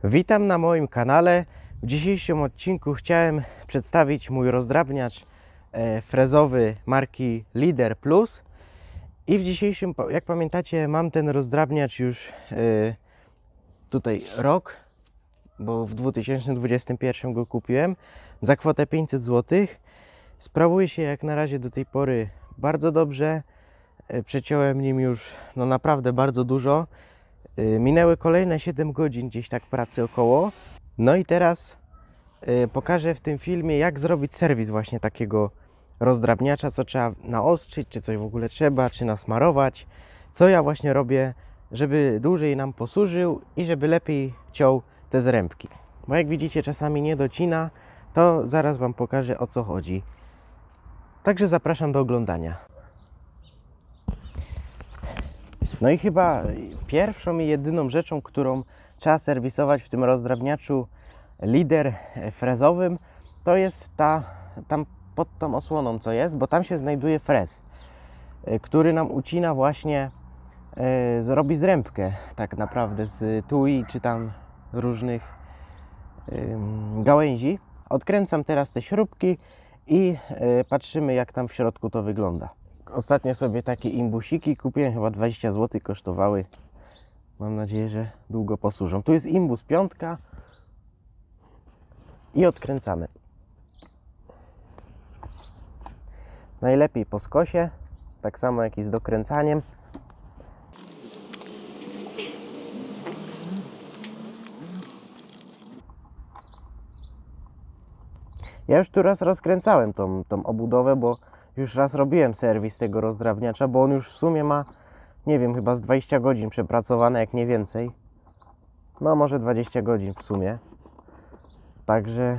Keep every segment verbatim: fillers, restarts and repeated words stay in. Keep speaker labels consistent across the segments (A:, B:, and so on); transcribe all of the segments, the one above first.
A: Witam na moim kanale. W dzisiejszym odcinku chciałem przedstawić mój rozdrabniacz e, frezowy marki Leader Plus. I w dzisiejszym, jak pamiętacie, mam ten rozdrabniacz już e, tutaj rok, bo w dwa tysiące dwudziestym pierwszym go kupiłem za kwotę pięćset złotych. Sprawuje się jak na razie do tej pory bardzo dobrze. E, przeciąłem nim już no naprawdę bardzo dużo. Minęły kolejne siedem godzin gdzieś tak pracy około. No i teraz y, pokażę w tym filmie, jak zrobić serwis właśnie takiego rozdrabniacza, co trzeba naostrzyć, czy coś w ogóle trzeba, czy nasmarować. Co ja właśnie robię, żeby dłużej nam posłużył i żeby lepiej ciął te zrębki. Bo jak widzicie, czasami nie docina, to zaraz Wam pokażę, o co chodzi. Także zapraszam do oglądania. No i chyba pierwszą i jedyną rzeczą, którą trzeba serwisować w tym rozdrabniaczu Leader frezowym, to jest ta, tam pod tą osłoną co jest, bo tam się znajduje frez, który nam ucina właśnie, e, zrobi zrębkę tak naprawdę z tui czy tam różnych e, gałęzi. Odkręcam teraz te śrubki i e, patrzymy, jak tam w środku to wygląda. Ostatnio sobie takie imbusiki kupiłem, chyba dwadzieścia złotych kosztowały. Mam nadzieję, że długo posłużą. Tu jest imbus piątka i odkręcamy. Najlepiej po skosie, tak samo jak i z dokręcaniem. Ja już tu raz rozkręcałem tą, tą obudowę, bo już raz robiłem serwis tego rozdrabniacza, bo on już w sumie ma, nie wiem, chyba z dwadzieścia godzin przepracowane, jak nie więcej. No może dwadzieścia godzin w sumie. Także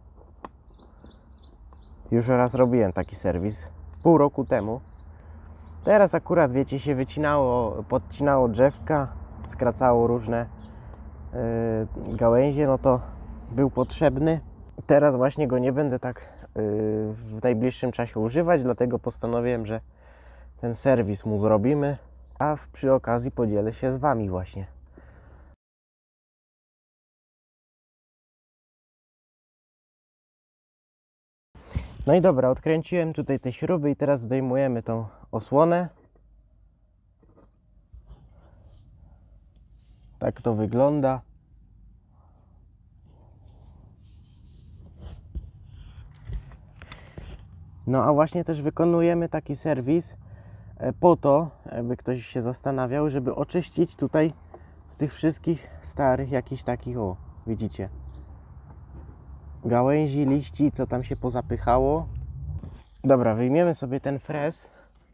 A: już raz robiłem taki serwis pół roku temu. Teraz akurat, wiecie, się wycinało, podcinało drzewka, skracało różne yy, gałęzie, no to był potrzebny. Teraz właśnie go nie będę tak w najbliższym czasie używać, dlatego postanowiłem, że ten serwis mu zrobimy, a przy okazji podzielę się z Wami właśnie. No i dobra, odkręciłem tutaj te śruby i teraz zdejmujemy tą osłonę. Tak to wygląda. No a właśnie też wykonujemy taki serwis po to, jakby ktoś się zastanawiał, żeby oczyścić tutaj z tych wszystkich starych jakichś takich, o, widzicie, gałęzi, liści, co tam się pozapychało. Dobra, wyjmiemy sobie ten frez.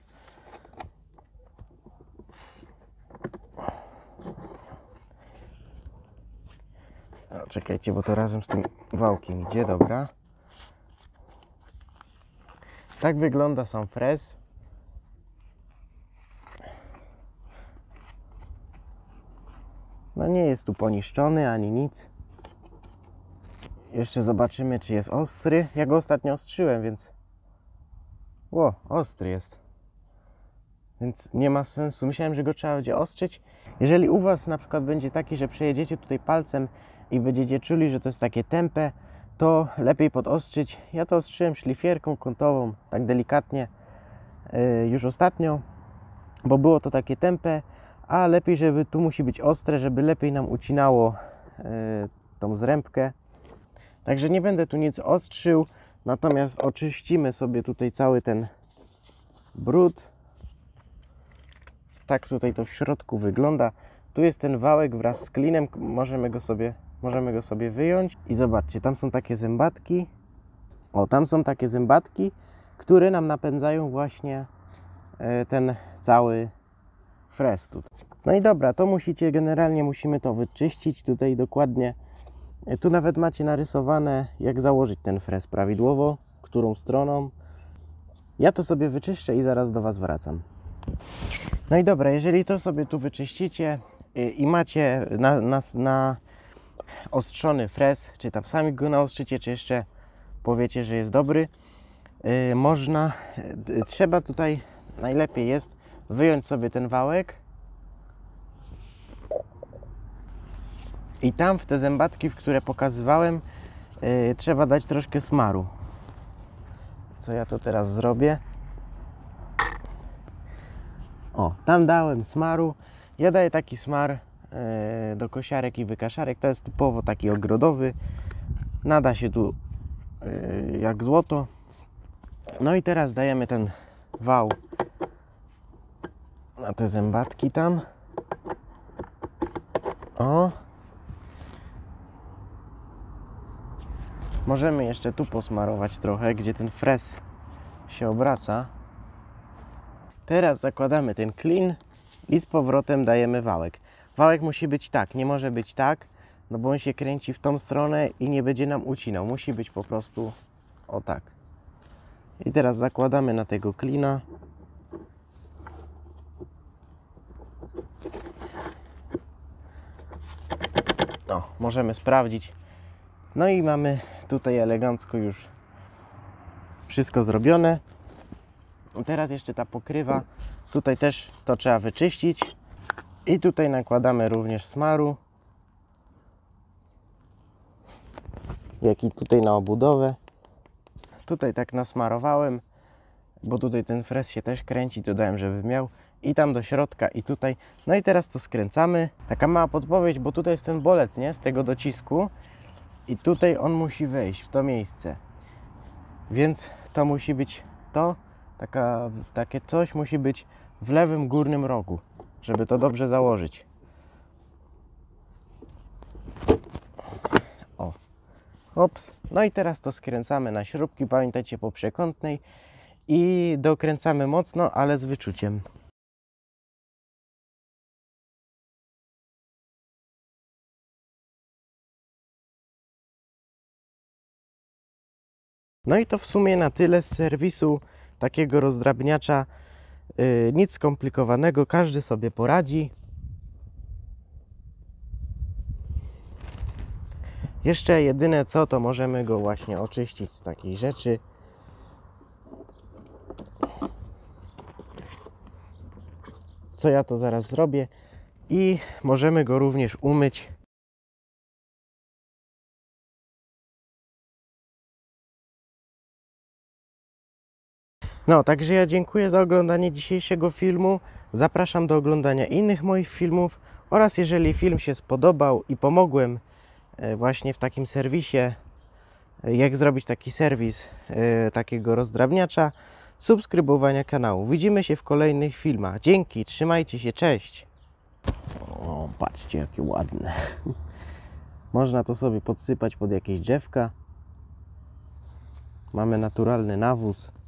A: O, czekajcie, bo to razem z tym wałkiem idzie, dobra. Tak wygląda sam frez. No nie jest tu poniszczony ani nic. Jeszcze zobaczymy, czy jest ostry. Ja go ostatnio ostrzyłem, więc... Ło, ostry jest. Więc nie ma sensu. Myślałem, że go trzeba będzie ostrzyć. Jeżeli u Was na przykład będzie taki, że przejedziecie tutaj palcem i będziecie czuli, że to jest takie tępe, to lepiej podostrzyć. Ja to ostrzyłem szlifierką kątową, tak delikatnie yy, już ostatnio, bo było to takie tępe, a lepiej, żeby tu musi być ostre, żeby lepiej nam ucinało yy, tą zrębkę. Także nie będę tu nic ostrzył, natomiast oczyścimy sobie tutaj cały ten brud. Tak tutaj to w środku wygląda. Tu jest ten wałek wraz z klinem, możemy go sobie, możemy go sobie wyjąć i zobaczcie, tam są takie zębatki. O, tam są takie zębatki, które nam napędzają właśnie ten cały frez tutaj. No i dobra, to musicie, generalnie musimy to wyczyścić tutaj dokładnie. Tu nawet macie narysowane, jak założyć ten frez prawidłowo, którą stroną. Ja to sobie wyczyszczę i zaraz do Was wracam. No i dobra, jeżeli to sobie tu wyczyścicie i macie na, na, na ostrzony frez, czy tam sami go naostrzycie, czy jeszcze powiecie, że jest dobry, yy, można, yy, trzeba tutaj, najlepiej jest wyjąć sobie ten wałek I tam w te zębatki, w które pokazywałem, yy, trzeba dać troszkę smaru. Co ja to teraz zrobię? O, tam dałem smaru. Ja daję taki smar yy, do kosiarek i wykaszarek. To jest typowo taki ogrodowy. Nada się tu yy, jak złoto. No i teraz dajemy ten wał na te zębatki tam. O. Możemy jeszcze tu posmarować trochę, gdzie ten frez się obraca. Teraz zakładamy ten klin i z powrotem dajemy wałek. Wałek musi być tak, nie może być tak, no bo on się kręci w tą stronę i nie będzie nam ucinał. Musi być po prostu o tak. I teraz zakładamy na tego klina. No, możemy sprawdzić. No i mamy tutaj elegancko już wszystko zrobione. Teraz jeszcze ta pokrywa. Tutaj też to trzeba wyczyścić. I tutaj nakładamy również smaru. Jak i tutaj na obudowę. Tutaj tak nasmarowałem, bo tutaj ten frez się też kręci, dodałem, żeby miał. I tam do środka i tutaj. No i teraz to skręcamy. Taka mała podpowiedź, bo tutaj jest ten bolec, nie? Z tego docisku. I tutaj on musi wejść w to miejsce. Więc to musi być to. Taka, takie coś musi być w lewym górnym rogu, żeby to dobrze założyć. O. Ops. No i teraz to skręcamy na śrubki. Pamiętajcie, po przekątnej. I dokręcamy mocno, ale z wyczuciem. No i to w sumie na tyle z serwisu takiego rozdrabniacza. Yy, nic skomplikowanego, każdy sobie poradzi. Jeszcze jedyne co, to możemy go właśnie oczyścić z takiej rzeczy. Co ja to zaraz zrobię. I możemy go również umyć. No, także ja dziękuję za oglądanie dzisiejszego filmu. Zapraszam do oglądania innych moich filmów oraz jeżeli film się spodobał i pomogłem właśnie w takim serwisie, jak zrobić taki serwis takiego rozdrabniacza, subskrybowania kanału. Widzimy się w kolejnych filmach. Dzięki, trzymajcie się, cześć! O, patrzcie jakie ładne. Można to sobie podsypać pod jakieś drzewka. Mamy naturalny nawóz.